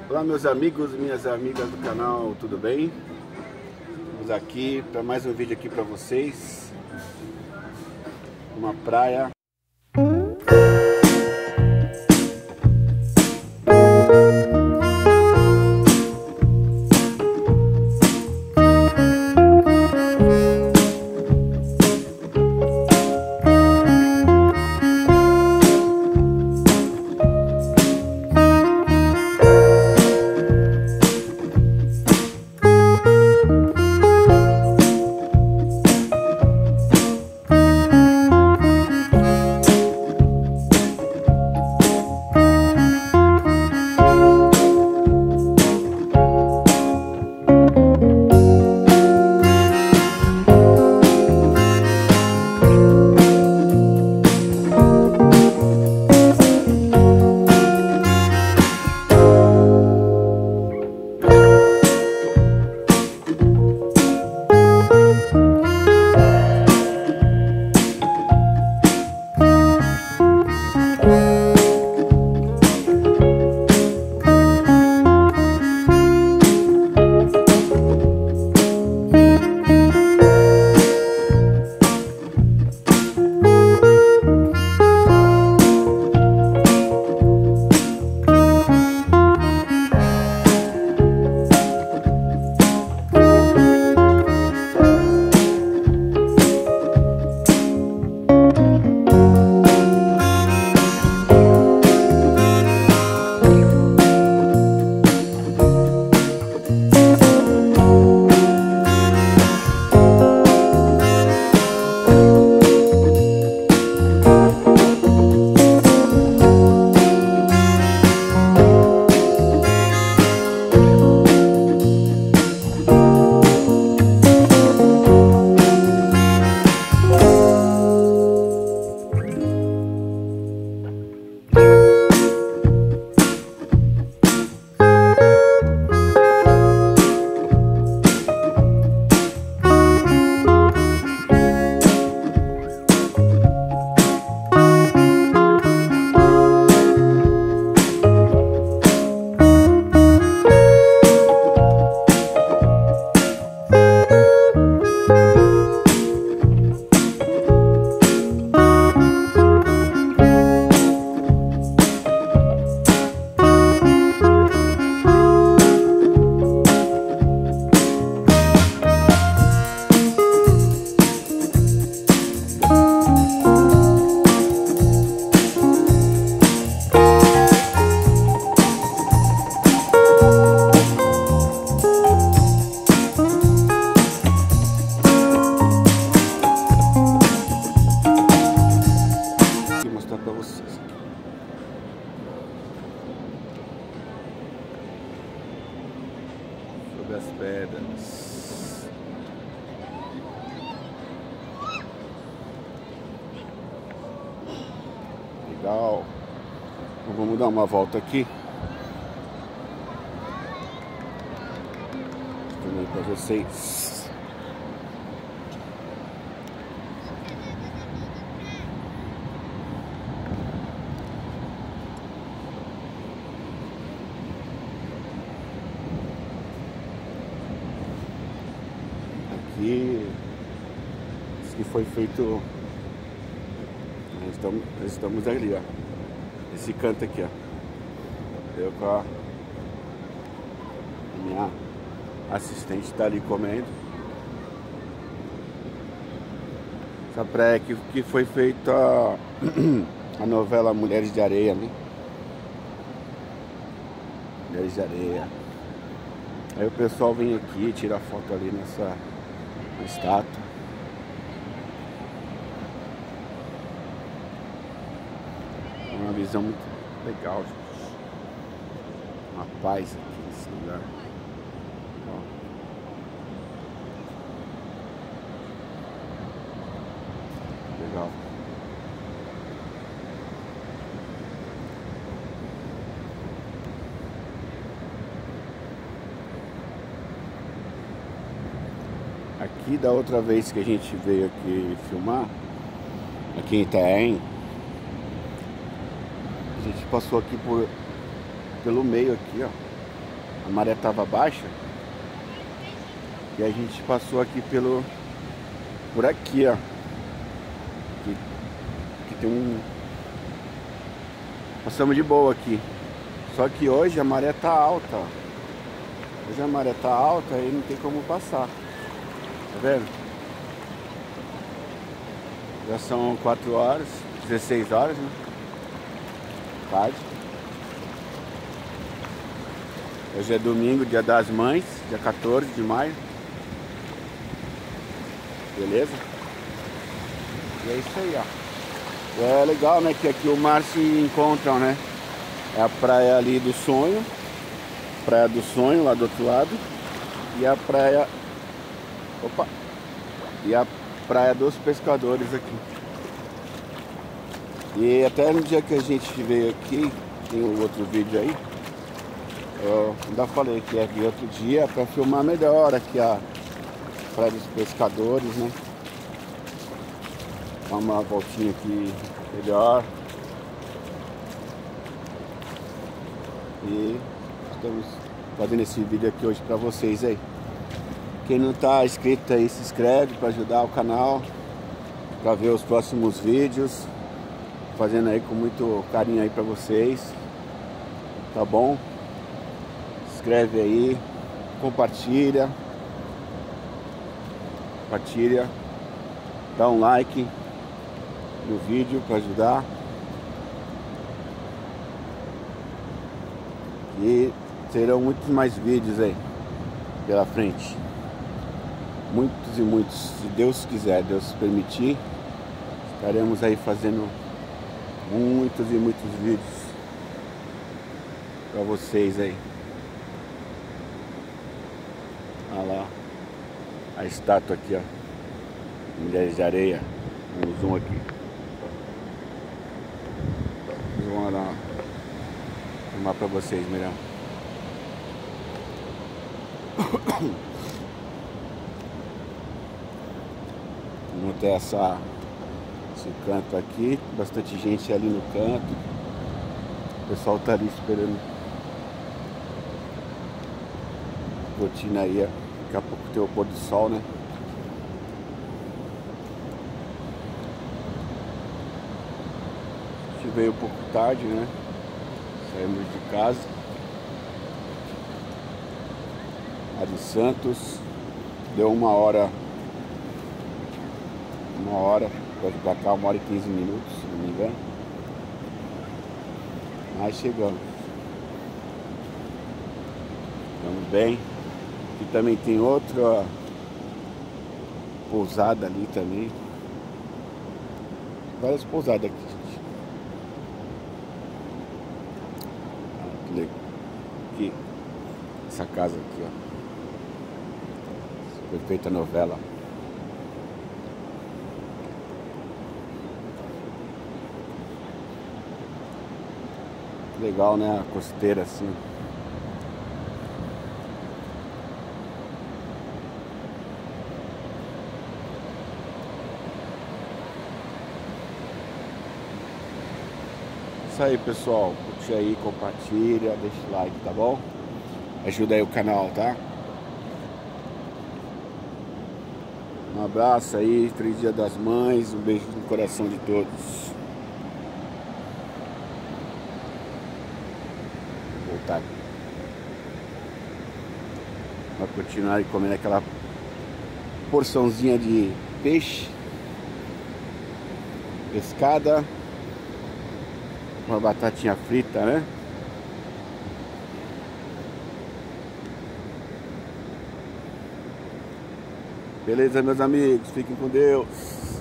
Olá meus amigos e minhas amigas do canal, tudo bem? Estamos aqui para mais um vídeo aqui para vocês. Uma praia. Sobre as pedras. Legal. Então vamos dar uma volta aqui também para vocês. Aqui isso que foi feito. Estamos ali, ó. Esse canto aqui, ó. Eu com a minha assistente tá ali comendo. Essa praia que foi feita a novela Mulheres de Areia, né? Mulheres de Areia. Aí o pessoal vem aqui, tira foto ali nessa estátua. Uma visão muito legal, gente. Uma paz aqui nesse lugar. Ó. Legal. Aqui da outra vez que a gente veio aqui filmar, aqui em Itaém, a gente passou aqui pelo meio aqui, ó. a maré estava baixa e a gente passou aqui por aqui, ó. Que tem passamos de boa aqui. Só que hoje a maré tá alta, ó. Hoje a maré tá alta e não tem como passar. Tá vendo? Já são 4 horas, 16 horas, né? Tarde. Hoje é domingo, dia das mães, dia 14 de maio. Beleza? E é isso aí, ó. É legal, né, que aqui o mar se encontram, né? É a praia ali do Sonho, Praia do Sonho lá do outro lado, e a praia, opa, e a Praia dos Pescadores aqui. E até no dia que a gente veio aqui, tem um outro vídeo aí, eu ainda falei que ia vir outro dia para filmar melhor aqui a Praia dos Pescadores, né? Dar uma voltinha aqui melhor. E estamos fazendo esse vídeo aqui hoje para vocês aí. Quem não está inscrito aí, se inscreve para ajudar o canal, para ver os próximos vídeos. Fazendo aí com muito carinho aí para vocês. Tá bom? Se inscreve aí, compartilha. Dá um like no vídeo para ajudar. E terão muitos mais vídeos aí pela frente. Muitos e muitos, se Deus quiser, Deus permitir, estaremos aí fazendo muitos e muitos vídeos para vocês aí. Olha lá a estátua aqui, ó. Mulheres de Areia. Um zoom aqui. Vamos lá filmar para vocês melhor. Vamos ter esse canto aqui, bastante gente ali no canto. O pessoal tá ali esperando rotina aí, daqui a pouco tem o pôr do sol, né? A gente veio um pouco tarde, né? Saímos de casa a de Santos, deu uma hora pra cá, 1 hora e 15 minutos, se não me engano. Aí chegamos bem. Aqui também tem outra pousada ali também, várias pousadas aqui, gente. Aqui, essa casa aqui, ó, foi feita a novela. Legal, né? A costeira assim. Isso aí, pessoal. Curte aí, compartilha, deixa o like, tá bom? Ajuda aí o canal, tá? Um abraço aí, feliz Dia das Mães, um beijo no coração de todos. Vou voltar. Vai continuar aí comendo aquela porçãozinha de peixe, pescada, uma batatinha frita, né? Beleza, meus amigos? Fiquem com Deus.